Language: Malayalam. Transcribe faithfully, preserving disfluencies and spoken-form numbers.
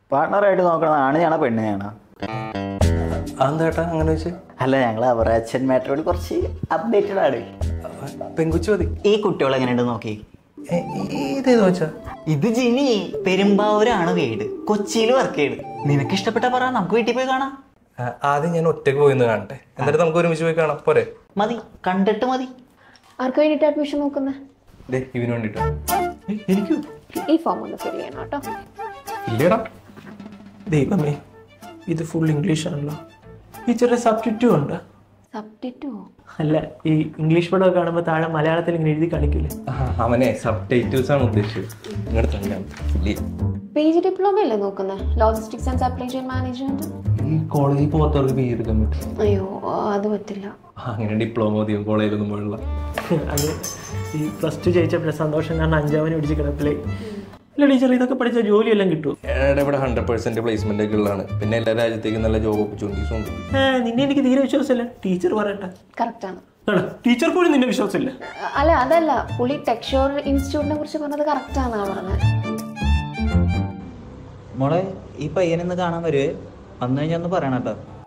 പാർട്ണറായിട്ട് നോക്കണതാണ് ഞാനാ പെണ്ണിനെയാണോ? അതെന്താ അങ്ങനെ വെച്ച്? അല്ല, ഞങ്ങൾ അവരുടെ അച്ഛൻ മാറ്ററോട് കുറച്ച് അപ്ഡേറ്റഡ് ആണ്. പെങ്കുച്ചു മതി. ഈ കുട്ടികൾ എങ്ങനെയുണ്ട് നോക്കി. ഇതേത് വെച്ചാ? ഇത് ജിനി. പെരുമ്പാവൂരാണ് വീട്, കൊച്ചിയിൽ വർക്ക് ചെയ്ത്. നിനക്ക് ഇഷ്ടപ്പെട്ട പറ, നമുക്ക് വീട്ടിൽ പോയി കാണാം. ആദ്യം ഞാൻ ഒറ്റക്ക് പോയിന്ന് കാണട്ടെ, എന്നിട്ട് നമുക്ക് ഒരുമിച്ച് പോയി കാണാം. പോരെ? മതി, കണ്ടിട്ട് മതി. ആർക്ക് വേണ്ടിട്ട് അഡ്മിഷൻ നോക്കുന്നത്? ഇവന് വേണ്ടിട്ടോ. എനിക്കോ? ഈ ഫോം ഒന്ന് ഫിൽ ചെയ്യണം കേട്ടോ. ഇല്ലടാ. ദൈവമേ, ഇത് ഫുൾ ഇംഗ്ലീഷ് ആണല്ലോ. ഈ ചെറിയ സബ്സ്റ്റിറ്റ്യൂട്ട് ഉണ്ട്. സബ്സ്റ്റിറ്റ്യൂട്ടോ? അല്ല, ഈ ഇംഗ്ലീഷ് പടമൊക്കെ കാണുമ്പോൾ താഴെ മലയാളത്തിൽ ഇങ്ങനെ എഴുതി കാണിക്കില്ലേ? അവനെ സബ് ടൈറ്റിൽസ് ആണ് ഉദ്ദേശിച്ചത്. പി ജി ഡിപ്ലോമ അല്ലേ നോക്കുന്നത്? Logistics and supply chain management. ഈ കോളേജിൽ പോകാത്തവർക്ക് പി ജി എടുക്കാൻ പറ്റും? അയ്യോ, അത് പറ്റില്ല. അങ്ങനെ ഡിപ്ലോമ മതിയോ കോളേജിലൊന്നും പോലുള്ള? അത് ഈ പ്ലസ് ടു ജയിച്ചപ്പോൾ സന്തോഷം കാരണം അഞ്ചാമനെ പിടിച്ച് കിടപ്പില്ലേ. അല്ല ടീച്ചർ, ഇതൊക്കെ പഠിച്ച ജോലിയെല്ലാം കിട്ടും. ഇവിടെ ഹൺഡ്രഡ് പെർസെന്റ് പ്ലേസ്മെന്റ് ഒക്കെ ഉള്ളതാണ്. പിന്നെ എല്ലാ രാജ്യത്തേക്കും നല്ല ജോബ് ഓപ്പർച്യൂണിറ്റീസും ഉണ്ട്. നിന്നെ എനിക്ക് തീരെ വിശ്വാസമില്ല. ടീച്ചർ പറയട്ടെ. കറക്റ്റ് ആണ്. ടീച്ചർ പോലും നിന്നെ വിശ്വാസമില്ല. അല്ല, അതല്ല, പുള്ളി ടെക്സ്ചർ ഇൻസ്റ്റിറ്റ്യൂട്ടിനെ കുറിച്ച് പറഞ്ഞത് കറക്റ്റ് ആണെന്നാ പറഞ്ഞത്. മോളെ, ഈ പയ്യനെന്ന് കാണാൻ വരുവേ, വന്നു കഴിഞ്ഞാൽ ഒന്ന് പറയണം കേട്ടോ.